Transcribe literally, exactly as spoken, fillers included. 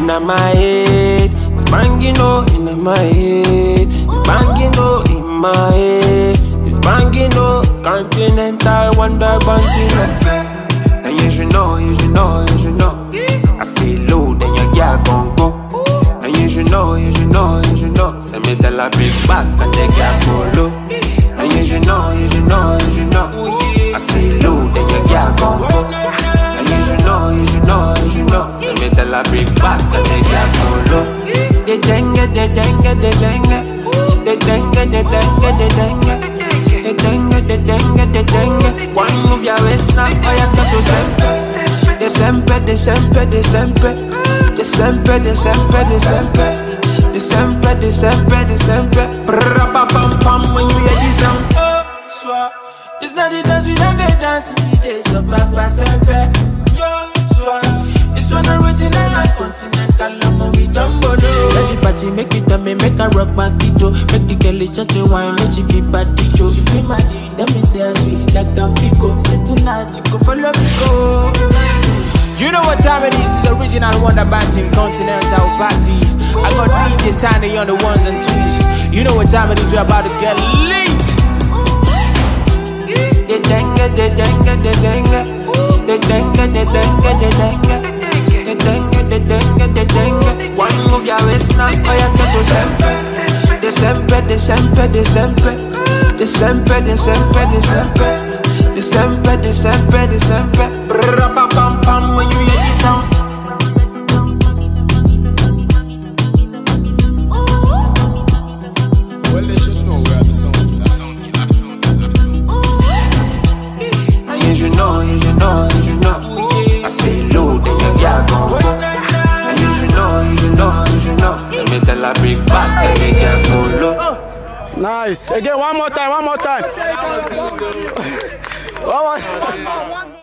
my head. It's banging oh in my head. It's banging oh in my head. It's banging oh Continental, one da Banton. And you should know, you should know, you should know. I say low, then your gyal gon' go. And you should know, you should know, you should know. Send me tell her bring back and the gyal follow. And you should know, you should know, you should know. I say low, then your gyal gon' go. And you should know, you should know, you should know. Send me tell her bring back and the gyal follow. The Denge, the Denge, the Denge. The Denge, the Denge, the Denge. The Denge, the Denge, the Denge. One move your waistline, oh yeah, start to Sempe. The Sempe, the Sempe, the Sempe. The Sempe, the Sempe, the Sempe. The Sempe, the Sempe, the Sempe. Prapampampam when you hear this sound. Oh, swa. This not the dance we don't get dancing these days. So back by Sempe. Yo, swa. This one original like Continental. I'm we done bodo. Let the party make it and me make a rock my kito. Make the girl just a wine, make she feel bad ticho. If you my D, let me say I sweet like Tampico. Say tonight you go follow me go. You know what time it is, it's the original one da Banton Continental party. I got D J Tiny on the ones and twos. You know what time it is, we're about to get late. The Denge, the Denge, the Denge. The Denge, the Denge, the Denge. The Denge, the Denge, the Denge. One move your waistline, oh yeah, start to Sempe. The Sempe, the Sempe, the Sempe. The Sempe, the Sempe, the Sempe. The Sempe, the Sempe, the Sempe. Prapampampam when you hear this sound. Well, they should know where the sound is. And you should know, you should know, you should know. I say low, then your gyal gon' go. And you should know, you should know, you should know. Send me tell her bring back, then the gyal follow. Nice. Again, one more time, one more time.